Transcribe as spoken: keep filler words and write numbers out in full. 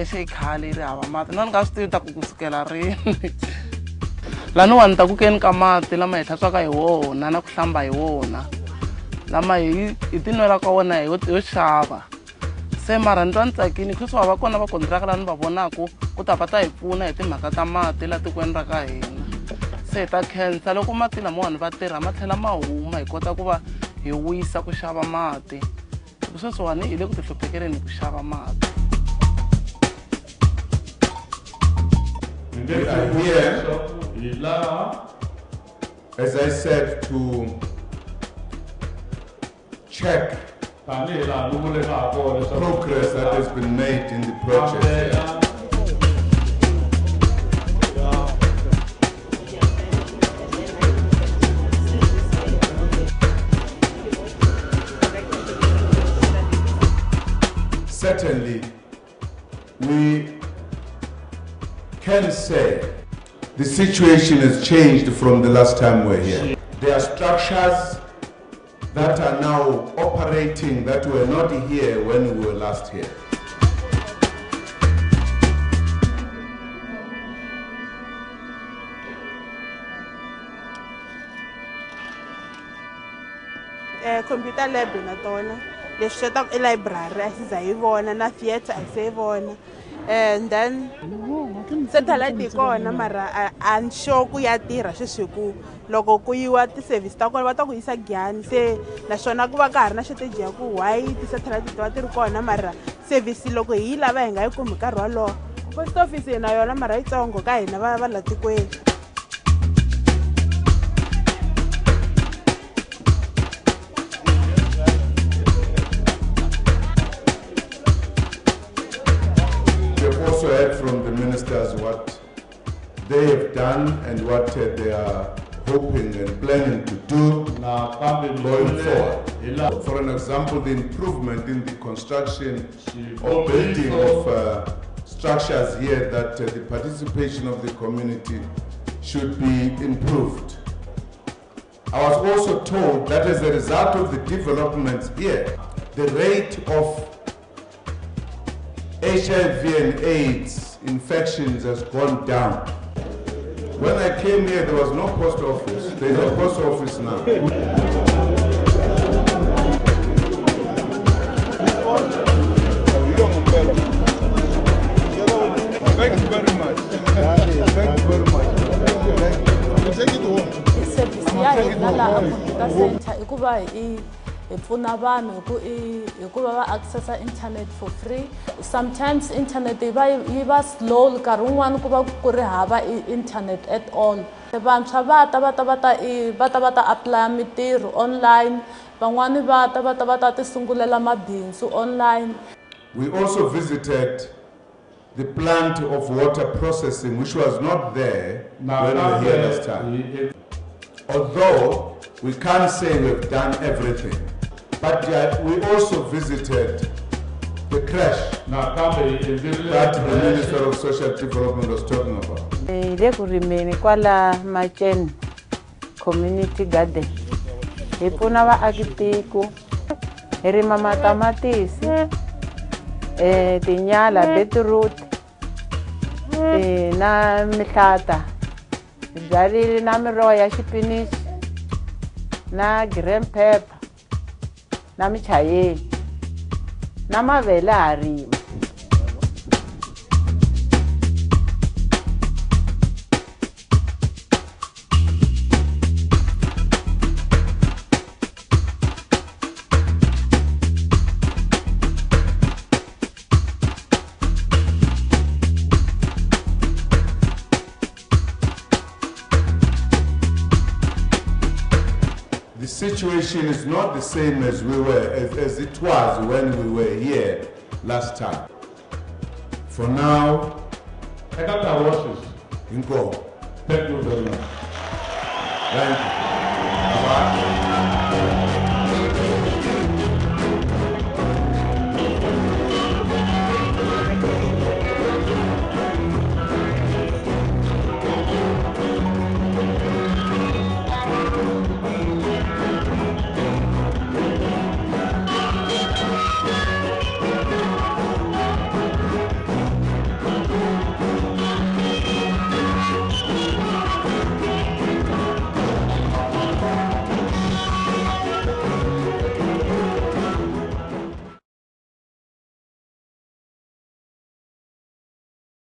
ya xe khale ri hava mati na ni nga swi tivi ta ku kusukela rini laniwani ta ku keni ka mati lama hi hlantswaka hi wona na ku hlamba hi wona lama hi hi tinwela ka wona hi yo xava se mara ni twa ni tsakini because va va kona va kontiraka la ni va vonaku ku ta va ta hi pfuna hi timhaka ta mati la tikweni ra ka hina se hi ta khensa loko mati lamawani va tirha ma tlhela ma huma hi kota ku va hi wisa ku xava mati sweswiwani hi le ku tihluphekeleni ku xava mati. We are here, as I said, to check progress that has been made in the project. Certainly, we can say the situation has changed from the last time we were here. There are structures that are now operating that were not here when we were last here. Uh, computer lab na tona leswi ta e library a siza hi vona na theater a se vona and then satellite kona mara an sure ku ya tirha sweswi ku loko ku yiwa ti service ta kona va ta ku yisa Giyani se naswona ku va ka ha ri na shortage ya ku why ti satellite ti va ti ri kona mara service loko hi lava hi nga yi kumi nkarhi wolowo post office na yona mara yitsongo ka hina va va la tikweni. Also heard from the ministers what they have done and what uh, they are hoping and planning to do going forward. For an example, the improvement in the construction or building of uh, structures here, that uh, the participation of the community should be improved. I was also told that as a result of the developments here, the rate of H I V and AIDS infections has gone down. When I came here, there was no post office. There is a post office now. Thank you very much. Thank you very much. You take it home. Service ya hina la computer center ikuva hi pfuna vanhu hikuva va access internet for free. Sometimes internet yi va yi va slow, nkarhi wun'wani ku va ku ri hava internet at all. Vantshwa va ta va ta va ta va ta va ta apply mitirho online, van'wani va ta va ta va ta ti sungulela mabindzu online. We also visited the plant of water processing, which was not there when we were here last time. Although we can't say we've done everything, but uh, we also visited the crash that the Minister of Social Development was talking about. Ile kurimeni kwala Machen Community Garden. Hi pfuna vaakitiko, hi rima matamatisi, eh tinyala, beetroot, eh na mihlata. Hi byarile na miroho ya xipinichi, na green pepper, na michayeni, na mavele harima. The situation is not the same as we were, as, as it was when we were here last time. For now, I got our washes. Thank you very much.